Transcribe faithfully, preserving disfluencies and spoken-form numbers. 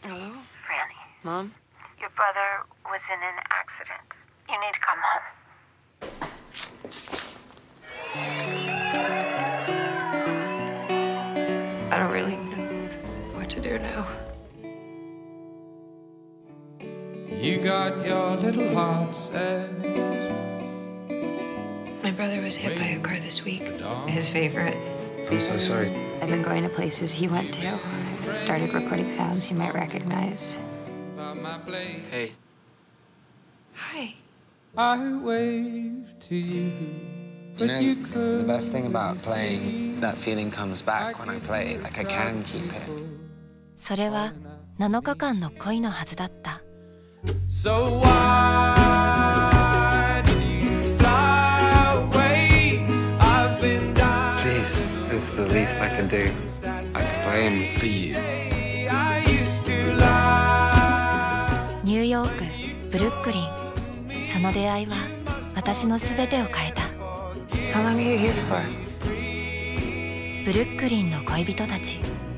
Hello? Franny. Mom? Your brother was in an accident. You need to come home. I don't really know what to do now. You got your little heart set. My brother was hit by a car this week. His favorite. I'm so sorry. I've been going to places he went to. I've started recording sounds he might recognize. Hey. Hi. I wave to you. You know, the best thing about playing, that feeling comes back when I play. Like, I can keep it. それはなのかかんの恋のはずだった。 So why did you fly away? I've been dying. Please, this is the least I can do. I can play him for you. I used to lie. ニューヨーク、ブルックリン。その出会いは私のすべてを変えた。 How long are you here for? ブルックリンの恋人たち。